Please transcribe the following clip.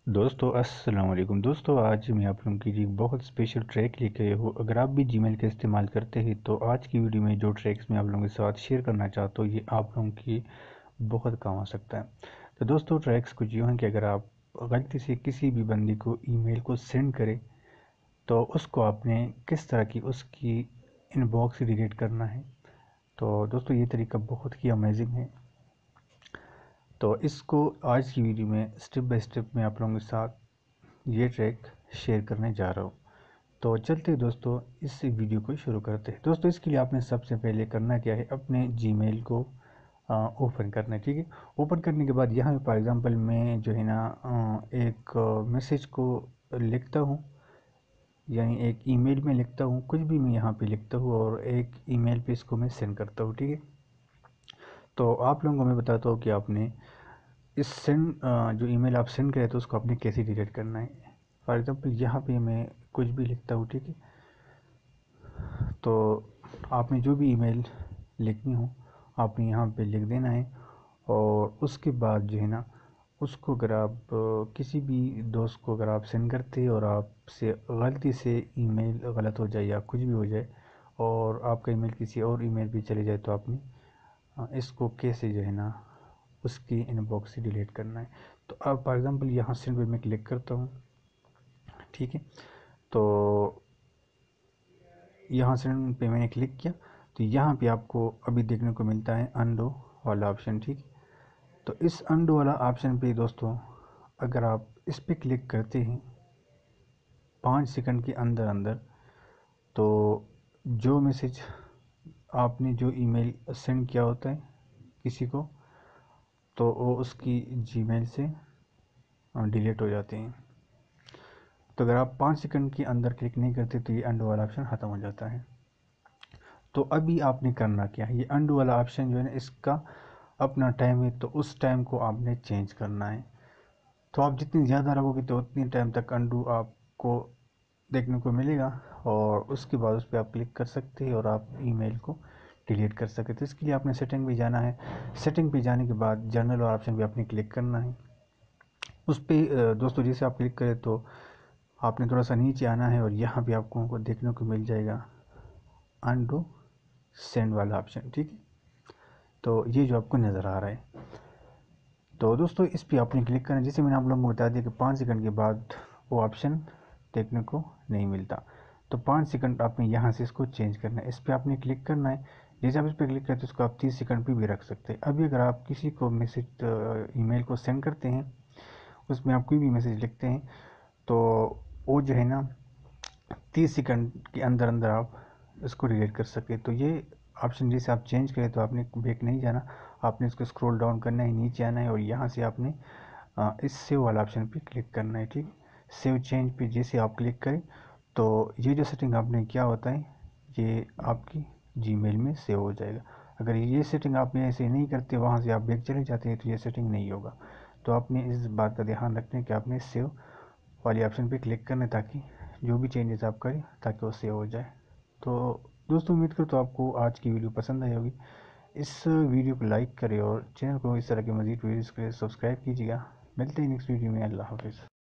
दोस्तों अस्सलाम वालेकुम। दोस्तों आज मैं आप लोगों के लिए एक बहुत स्पेशल ट्रैक लेके आया हूँ। अगर आप भी जीमेल का इस्तेमाल करते हैं तो आज की वीडियो में जो ट्रैक्स मैं आप लोगों के साथ शेयर करना चाहता हूँ ये आप लोगों की बहुत काम आ सकता है। तो दोस्तों ट्रैक्स कुछ यूँ हैं कि अगर आप गलती से किसी भी बंदी को ईमेल को सेंड करें तो उसको आपने किस तरह की उसकी इनबॉक्स डिलीट करना है। तो दोस्तों ये तरीका बहुत ही अमेजिंग है। तो इसको आज की वीडियो में स्टेप बाय स्टेप मैं आप लोगों के साथ ये ट्रैक शेयर करने जा रहा हूँ। तो चलते दोस्तों इस वीडियो को शुरू करते हैं। दोस्तों इसके लिए आपने सबसे पहले करना क्या है, अपने जीमेल को ओपन करना है। ठीक है, ओपन करने के बाद यहाँ पे फॉर एग्जांपल मैं जो है ना एक मैसेज को लिखता हूँ, यानी एक ईमेल में लिखता हूँ, कुछ भी मैं यहाँ पे लिखता हूँ और एक ईमेल पे इसको मैं सेंड करता हूँ। ठीक है, तो आप लोगों को मैं बताता हूँ कि आपने इस जो ईमेल आप सेंड करें तो उसको आपने कैसे डिलीट करना है। फॉर एग्जांपल यहाँ पे मैं कुछ भी लिखता हूँ। ठीक है, तो आपने जो भी ईमेल लिखनी हो आपने यहाँ पे लिख देना है और उसके बाद जो है ना उसको अगर आप किसी भी दोस्त को अगर आप सेंड करते हैं और आपसे गलती से ईमेल गलत हो जाए या कुछ भी हो जाए और आपका ईमेल किसी और ईमेल पे चले जाए तो आपने इसको कैसे जो है ना उसकी इनबॉक्स से डिलीट करना है। तो अब फॉर एग्जांपल यहाँ सेंड पे मैं क्लिक करता हूँ। ठीक है, तो यहाँ सेंड पे मैंने क्लिक किया तो यहाँ पे आपको अभी देखने को मिलता है अंडो वाला ऑप्शन। ठीक है, तो इस अंडो वाला ऑप्शन पे दोस्तों अगर आप इस पे क्लिक करते हैं 5 सेकंड के अंदर अंदर तो जो मैसेज आपने जो ईमेल सेंड किया होता है किसी को तो वो उसकी जीमेल से डिलीट हो जाते हैं। तो अगर आप 5 सेकंड के अंदर क्लिक नहीं करते तो ये अंडो वाला ऑप्शन ख़त्म हो जाता है। तो अभी आपने करना क्या है, ये अंडू वाला ऑप्शन जो है ना इसका अपना टाइम है तो उस टाइम को आपने चेंज करना है। तो आप जितनी ज़्यादा रखोगे तो उतनी टाइम तक अंडू आपको देखने को मिलेगा और उसके बाद उस पर आप क्लिक कर सकते हैं और आप ईमेल को डिलीट कर सकते हैं। तो इसके लिए आपने सेटिंग पे जाना है। सेटिंग पे जाने के बाद जनरल और ऑप्शन पे आपने क्लिक करना है। उस पर दोस्तों जैसे आप क्लिक करें तो आपने थोड़ा सा नीचे आना है और यहाँ पे आपको देखने को मिल जाएगा अंडू सेंड वाला ऑप्शन। ठीक है, तो ये जो आपको नज़र आ रहा है तो दोस्तों इस पर आपने क्लिक करना है। जैसे मैंने आप लोगों को बता दिया कि 5 सेकंड के बाद वो ऑप्शन देखने को नहीं मिलता, तो 5 सेकंड आपने यहाँ से इसको चेंज करना है। इस पर आपने क्लिक करना है। जैसे आप इस पर क्लिक करते हैं उसको आप 30 सेकंड पे भी रख सकते हैं। अभी अगर आप किसी को मैसेज ईमेल को सेंड करते हैं उसमें आप कोई भी मैसेज लिखते हैं तो वो जो है ना 30 सेकंड के अंदर अंदर आप इसको डिलीट कर सके। तो ये ऑप्शन जैसे आप चेंज करें तो आपने बैक नहीं जाना, आपने इसको स्क्रॉल डाउन करना है, नीचे आना है और यहाँ से आपने इस सेव वाला ऑप्शन पे क्लिक करना है। ठीक, सेव चेंज पे जैसे आप क्लिक करें तो ये जो सेटिंग आपने किया होता है ये आपकी जीमेल में सेव हो जाएगा। अगर ये सेटिंग आप ऐसे नहीं करते वहाँ से आप बैक चले जाते हैं तो ये सेटिंग नहीं होगा। तो आपने इस बात का ध्यान रखना है कि आपने सेव वाले ऑप्शन पे क्लिक करना है ताकि जो भी चेंजेस आप करें ताकि वो सेव हो जाए। तो दोस्तों उम्मीद करता हूँ आपको आज की वीडियो पसंद आई होगी। इस वीडियो को लाइक करें और चैनल को इस तरह के मज़ीद वीडियोज़ के लिए सब्सक्राइब कीजिएगा। मिलते हैं नेक्स्ट वीडियो में। अल्लाह हाफिज़।